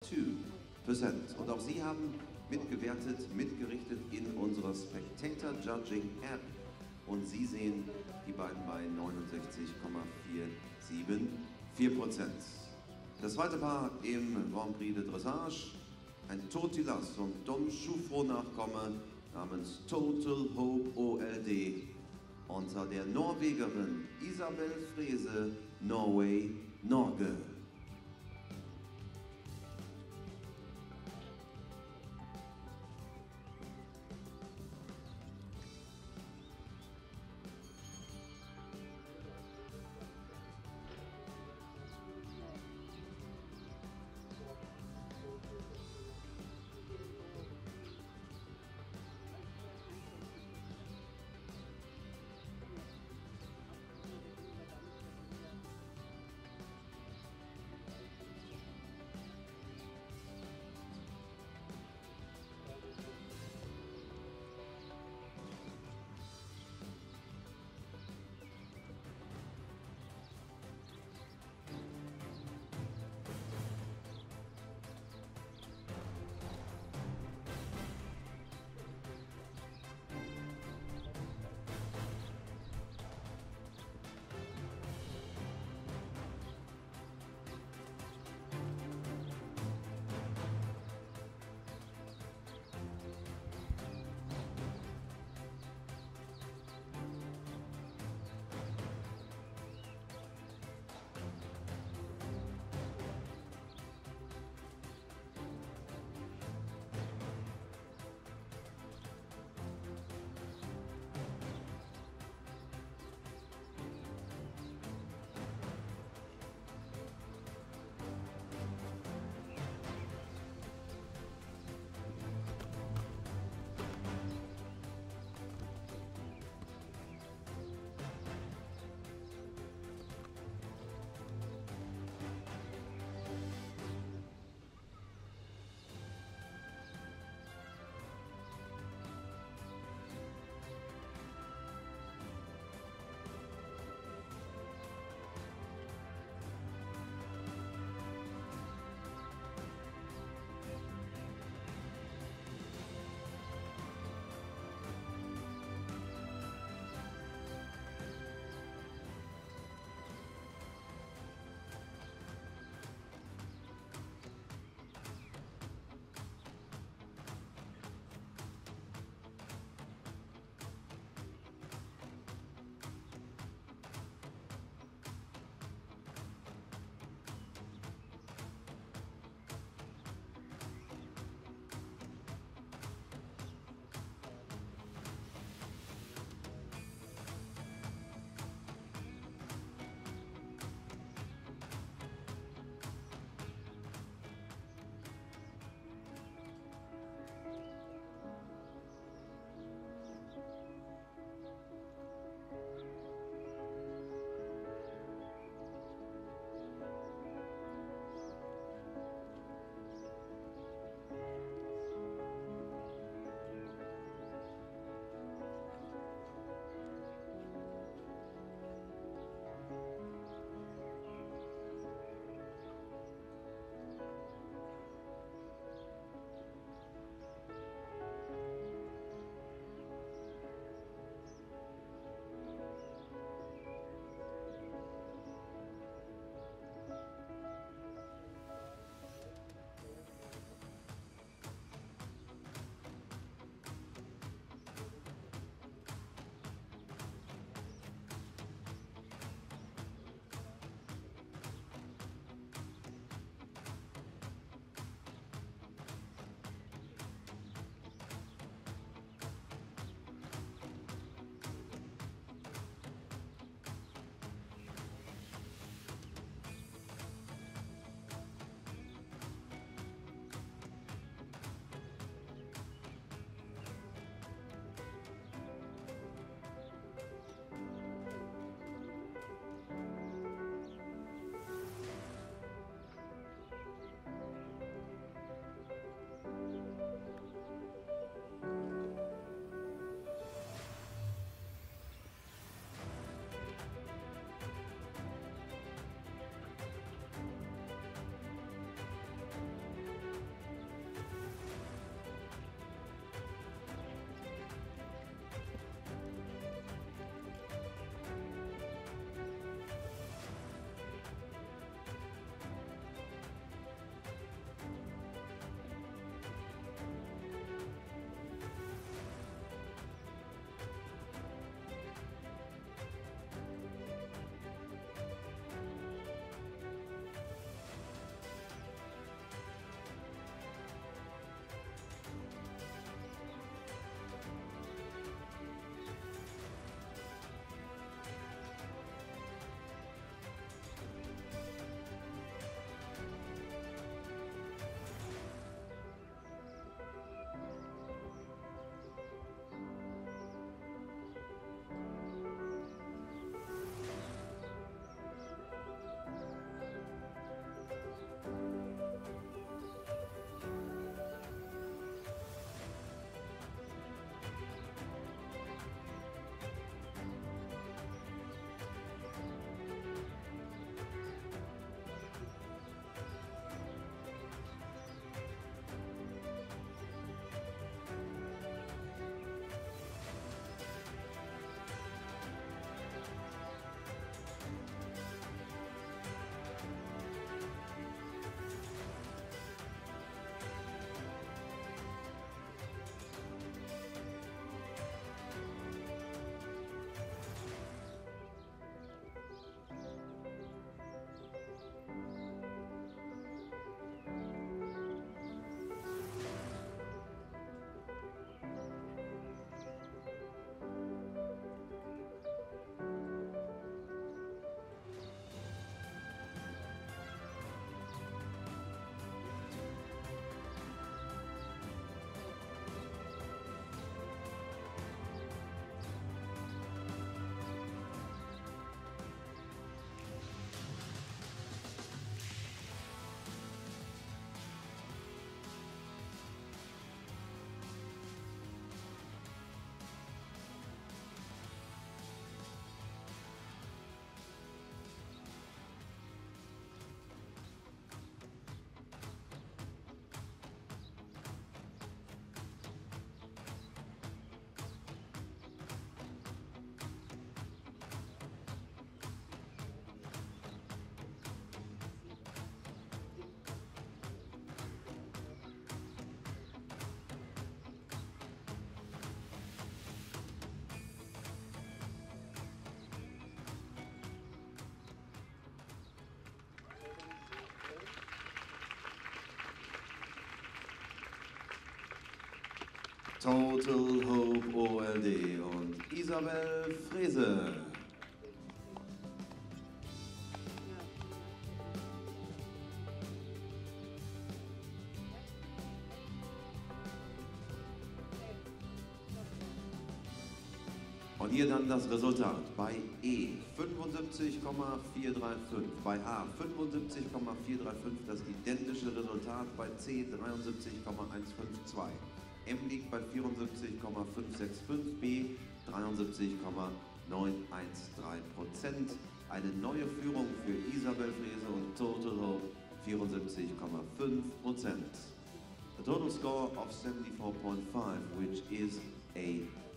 Und auch Sie haben mitgewertet, mitgerichtet in unserer Spectator Judging App. Und Sie sehen die beiden bei 69,474%. Das zweite Paar im Grand Prix de Dressage, ein Totilas und Dom Schufro-Nachkomme namens Total Hope OLD unter der Norwegerin Isabel Frese, Norway, Norge. Total Hope OLD und Isabel Frese. Und hier dann das Resultat. Bei E 75,435, bei A 75,435, das identische Resultat bei C 73,152. M liegt bei 74,565, B 73,913%. Eine neue Führung für Isabel Frese und Total Hope 74,5%. A total score of 74.5, which is a